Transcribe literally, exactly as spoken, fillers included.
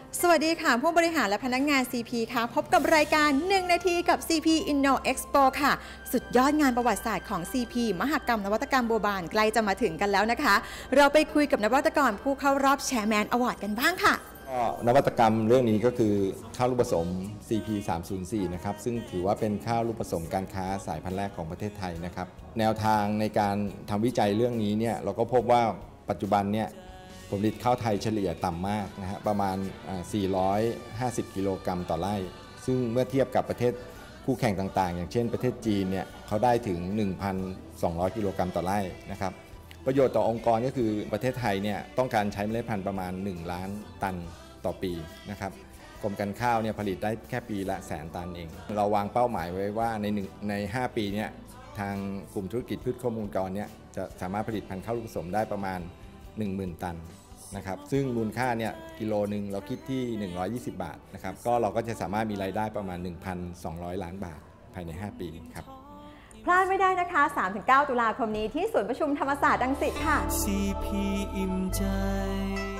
สวัสดีค่ะผู้บริหารและพนักงาน ซี พี ค่ะพบกับรายการหนึ่งนาทีกับ ซี พี Inno Expo ค่ะสุดยอดงานประวัติศาสตร์ของ ซี พี มหกรรมนวัตกรรมบัวบานใกล้จะมาถึงกันแล้วนะคะเราไปคุยกับนวัตกรผู้เข้ารอบแชร์แมนอวอร์ดกันบ้างค่ะนวัตกรรมเรื่องนี้ก็คือข้าวลูกผสม ซี พี สามศูนย์สี่ นะครับซึ่งถือว่าเป็นข้าวลูกผสมการค้าสายพันธุ์แรกของประเทศไทยนะครับแนวทางในการทำวิจัยเรื่องนี้เนี่ยเราก็พบว่าปัจจุบันเนี่ยผลผลิตข้าวไทยเฉลี่ยต่ำมากนะฮะประมาณสี่ร้อยห้าสิบกิโลกรัมต่อไร่ซึ่งเมื่อเทียบกับประเทศคู่แข่งต่างๆอย่างเช่นประเทศจีนเนี่ยเขาได้ถึง หนึ่งพันสองร้อย กิโลกรัมต่อไร่นะครับประโยชน์ต่อองค์กรก็คือประเทศไทยเนี่ยต้องการใช้เมล็ดพันธุ์ประมาณหนึ่งล้านตันต่อปีนะครับกรมการข้าวเนี่ยผลิตได้แค่ปีละแสนตันเองเราวางเป้าหมายไว้ว่าในหนึ่งในห้าปีเนี่ยทางกลุ่มธุรกิจพืชข้าวมูลกรเนี่ยจะสามารถผลิตพันธุ์ข้าวลูกผสมได้ประมาณ หนึ่งหมื่น ตันนะครับซึ่งมูลค่าเนี่ยกิโลหนึ่งเราคิดที่หนึ่งร้อยยี่สิบบาทนะครับก็เราก็จะสามารถมีรายได้ประมาณ หนึ่งพันสองร้อย ล้านบาทภายในห้าปีครับพลาดไม่ได้นะคะ สามถึงเก้า ตุลาคมนี้ที่ศูนย์ประชุมธรรมศาสตร์รังสิตค่ะซี พี อิ่มใจ